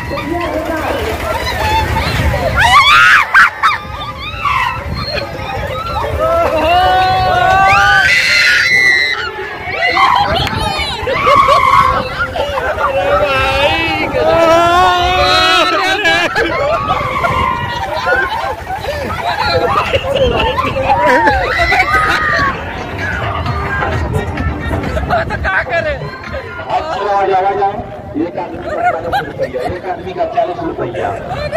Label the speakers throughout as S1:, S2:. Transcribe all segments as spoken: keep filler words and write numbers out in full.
S1: एक आदमी का चालीस रुपया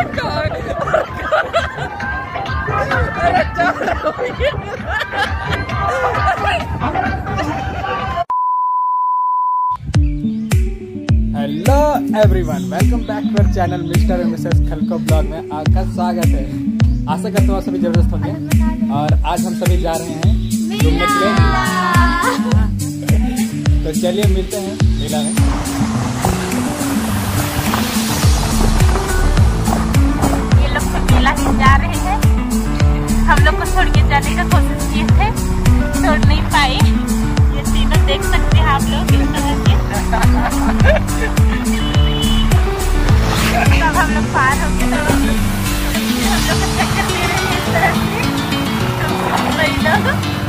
S2: hello everyone, welcome back to our channel Mr and Mrs खलको ब्लॉग में आपका स्वागत है। आशा करता हूँ सभी जबरदस्त होंगे और आज हम सभी जा रहे हैं घूमने के लिए। तो चलिए मिलते हैं मेला में।
S3: ये लोग तो मेला ही जा रहे हैं, हम लोग को छोड़ के जाने का कोशिश किए थे, छोड़ नहीं पाए। ये तीनों देख सकते हैं आप लोग इस तरह के। तब हम लोग पार हो गए, तो हम लोग को चक्कर दे रहे हैं इस तरह से। वही लोग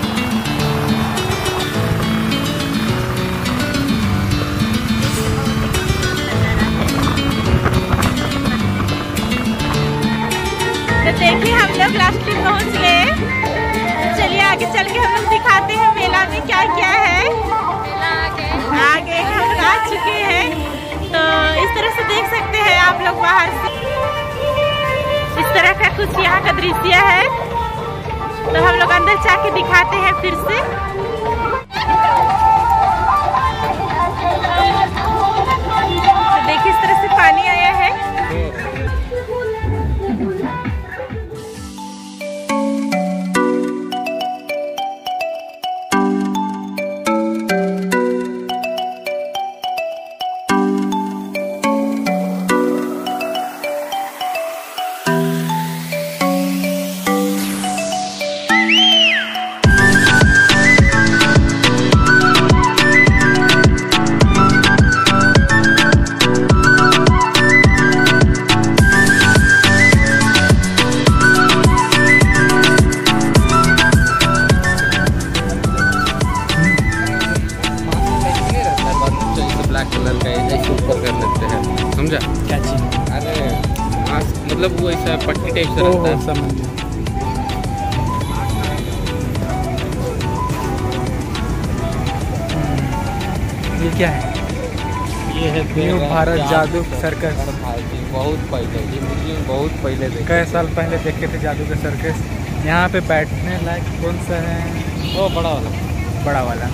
S3: तो देखिए हम लोग लास्ट में पहुंच गए। चलिए आगे चल के हम लोग दिखाते हैं मेला में क्या क्या है। आगे हम लोग आ चुके हैं, तो इस तरह से देख सकते हैं आप लोग बाहर से। इस तरह का कुछ यहाँ का दृश्य है, तो हम लोग अंदर जाके दिखाते हैं फिर से। तो देखिए इस तरह से पानी आया है।
S4: समझा
S2: क्या चीज?
S4: अरे मास्क मतलब वो ऐसा पट्टी टाइप से रहता है।
S2: समझ ये क्या है?
S4: ये है
S2: न्यू भारत जादू सर्कस।
S4: बहुत पहले, ये मुझे बहुत पहले देखे।
S2: कई साल पहले देखे थे जादू का सर्कस। यहाँ पे बैठने लायक कौन सा है?
S4: वो बड़ा वाला
S2: बड़ा वाला।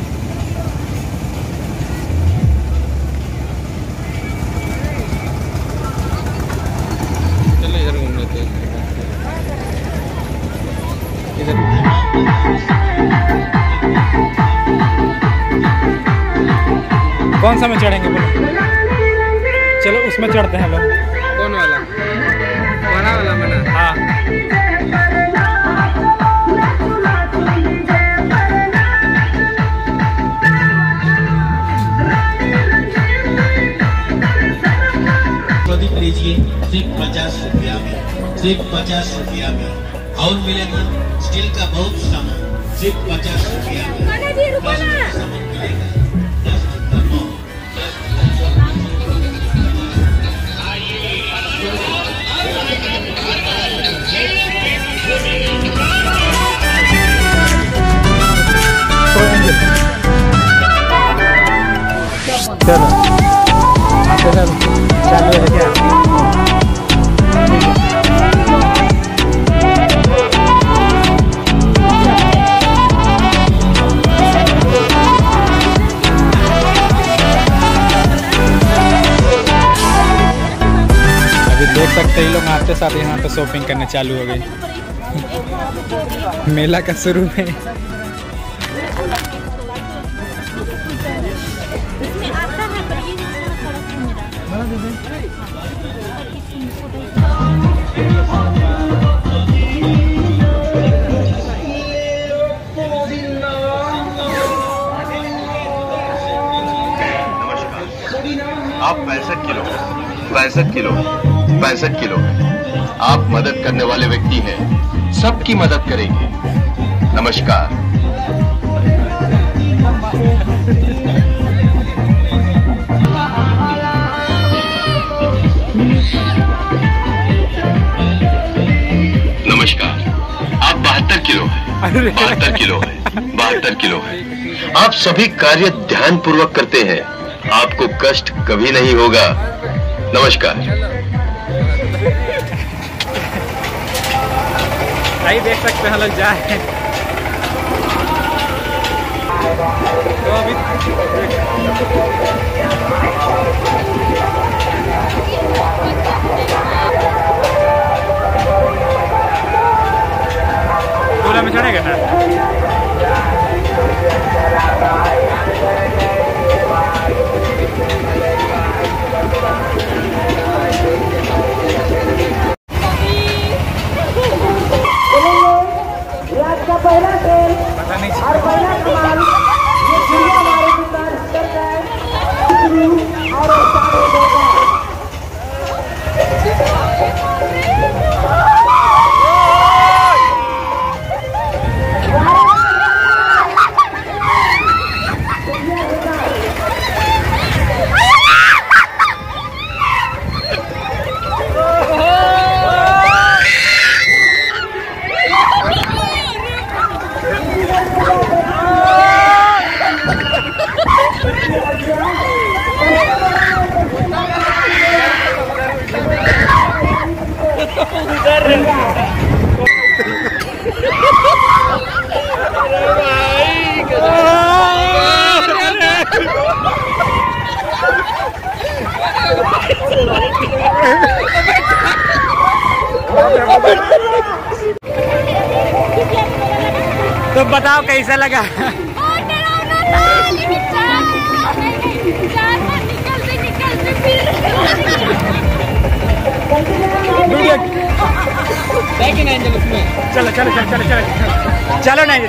S4: चलो इधर घूम लेते हैं। इधर
S2: कौन सा में चढ़ेंगे बोलो? चलो उसमें चढ़ते हैं लोग।
S4: कौन वाला? बड़ा वाला मना?
S2: हाँ।
S5: प्रदीप लीजिए सिर्फ पचास रुपया में, सिर्फ पचास रुपया में। और मिलेगा स्टील का बहुत सामान सिर्फ पचास रुपया में। सामान मिलेगा दस रुपया में।
S2: चलो आते हैं, चालू है क्या? अभी देख सकते हैं लोग आते साथ यहाँ पे शॉपिंग करने चालू हो गई। मेला का शुरू में
S6: आप पैंसठ किलो पैंसठ किलो पैंसठ किलो आप मदद करने वाले व्यक्ति हैं, सबकी मदद करेंगे। नमस्कार। नमस्कार। आप बहत्तर किलो है बहत्तर किलो है बहत्तर किलो है आप सभी कार्य ध्यान पूर्वक करते हैं, आपको कष्ट कभी नहीं होगा। नमस्कार।
S2: भाई देख सकते हैं लोग जाए तो अभी टोला में चढ़ेगा ना। पता नहीं तो बताओ कैसा लगा? चलो चलो चलो चलो चलो चलो नहीं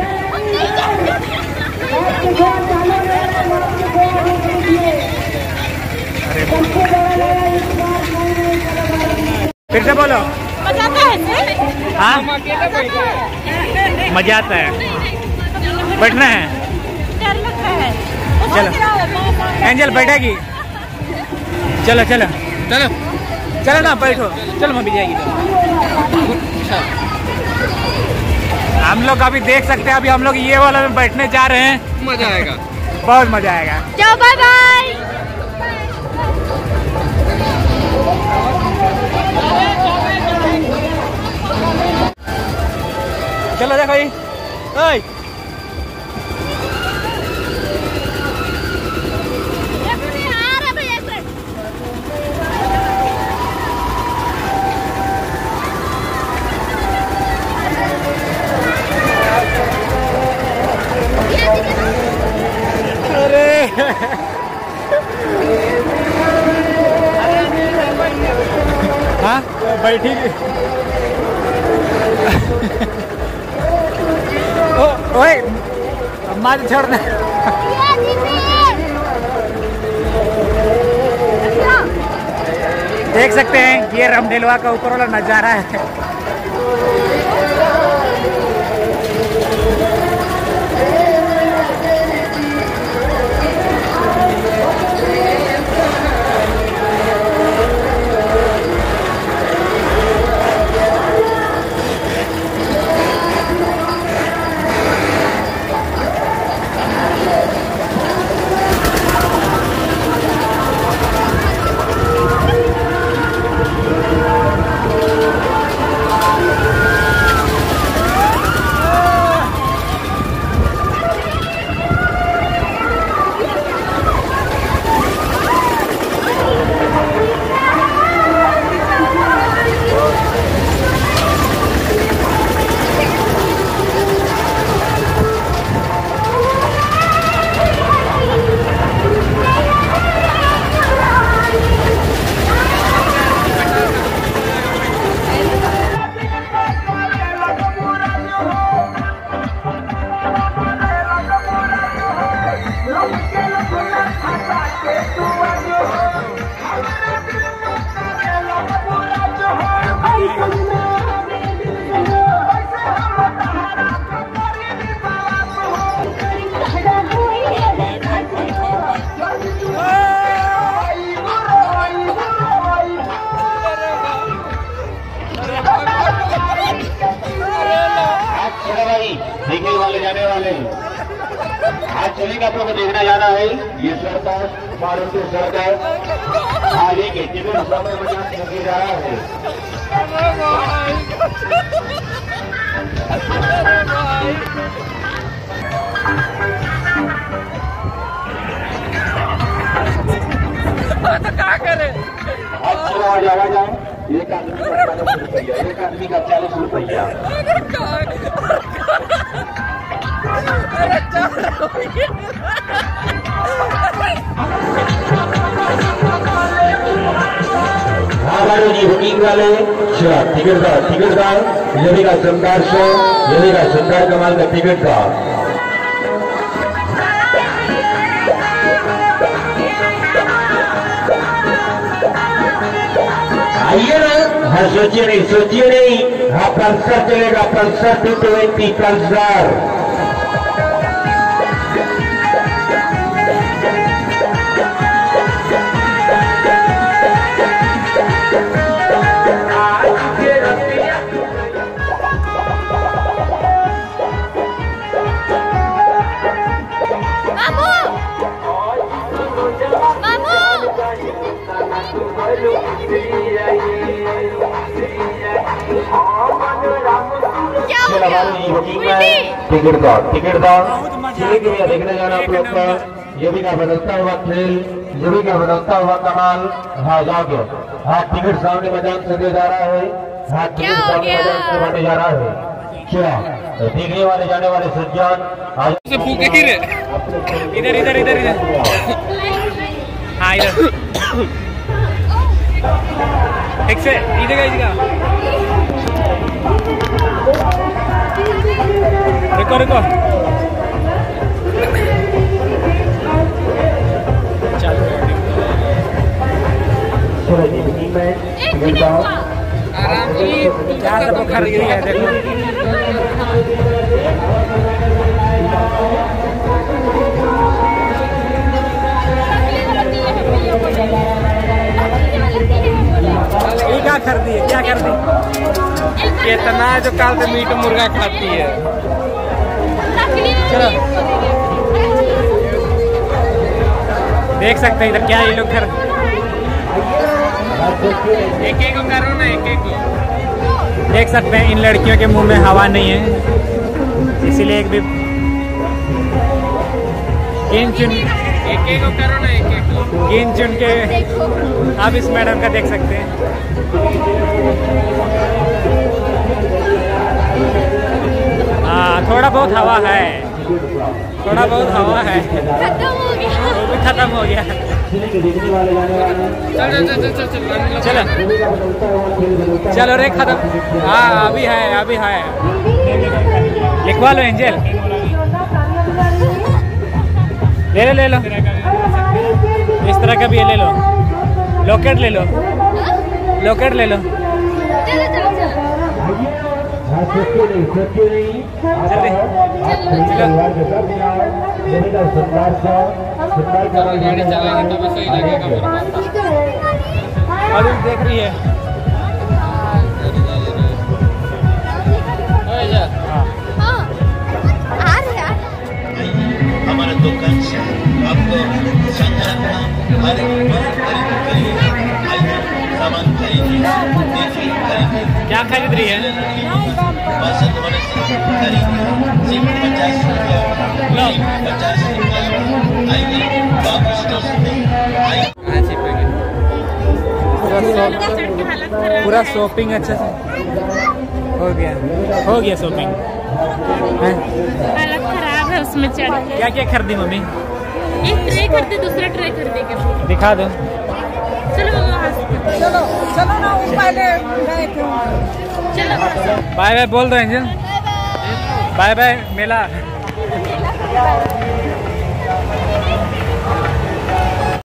S2: फिर से बोलो।
S3: मजा आता है?
S2: हाँ मजा आता है। बैठना है?
S3: डर लगता है।
S2: चलो एंजल बैठेगी। चलो चलो
S4: चलो
S2: चलो ना बैठो। चलो मम्मी जाएगी। हम लोग अभी देख सकते हैं, अभी हम लोग ये वाला में बैठने जा रहे हैं।
S4: मजा आएगा,
S2: बहुत मजा आएगा।
S3: चलो बाय बाय।
S2: चलो देखो ये ओए हाँ बैठी ओ ओए अम्मा तो छोड़ना। देख सकते हैं ये रामडेलवा का ऊपर वाला नजारा है।
S1: जाने वाले आज चलेगा तो देखना जाना है। ये सरकार मारुति सरकार आगे के टिकट समय बजा के जा रहा है।
S4: तो क्या करे
S1: अब चलो आज आवाज जाए। एक आदमी का चालीस रुपया, एक आदमी का चालीस रुपया। हाँ भाई जी बुकिंग वाले टिकटदार टिकटदार यदि का शानदार शो यदि का शानदार कमाल का टिकटदार आइए ना। हाँ सोचिए नहीं सोचिए नहीं। हाँ पल्सर चलेगा Pulsar two twenty Pulsar. Ticket दो टिकट दो चलिए देखने जाना आप लोग का। ये भी का बदलता हुआ खेल ये भी का बदलता हुआ कमाल। हाँ जाओगे। हाँ टिकट सामने मैदान से दे जा रहा है। हाँ टिकट सामने मैदान से बांटे जा रहा है। क्या देखने वाले जाने वाले सज्जन आज
S4: से फूके ही रे। इधर इधर इधर इधर हाँ इधर ठीक से इधर का इधर रुको रुको आराम से क्या सब खर गिरी है देखो। ये क्या कर दी है क्या कर दी इतना जो काल से मीट मुर्गा खाती है। चलो देख सकते हैं इधर क्या ये लोग कर एक एक को करो ना एक एक को देख सकते हैं। इन लड़कियों के मुंह में हवा नहीं है इसीलिए एक भी गिन चुन एक एक को करो ना एक एक को गिन चुन के आप इस मैडम का देख सकते हैं। हाँ थोड़ा बहुत हवा है थोड़ा बहुत हवा है खत्म हो गया वो भी खत्म हो गया। चलो चलो रे खत्म। हाँ अभी है अभी है लिखवा लो एंजल ले लो ले लो इस तरह का भी ले लो लॉकेट ले लो लॉकेट ले लो। गाड़ी चलाएंगे तो भी सही लगेगा मेरे पास। और देख रही है
S5: हमारे दुकान से आपको संग्रह हर सामान खरीदिए देखिए खरीदिए
S4: क्या खरीद रही है
S5: पसंद होने से खरीदिए सिर्फ पचास रुपया पचास रुपया आइए बाबू स्टोर में आइए।
S4: पूरा शॉपिंग अच्छे से हो गया हो गया शॉपिंग।
S3: हालत खराब है उसमें चढ़ के।
S4: क्या क्या खरीदी मम्मी?
S3: एक ट्रे खरीदे दूसरा ट्रे खरीदेंगे।
S4: दिखा दो
S3: चलो
S7: चलो चलो ना पहले गए थे।
S3: चलो
S4: बाय बाय बोल दो एंजल बाय बाय मेला।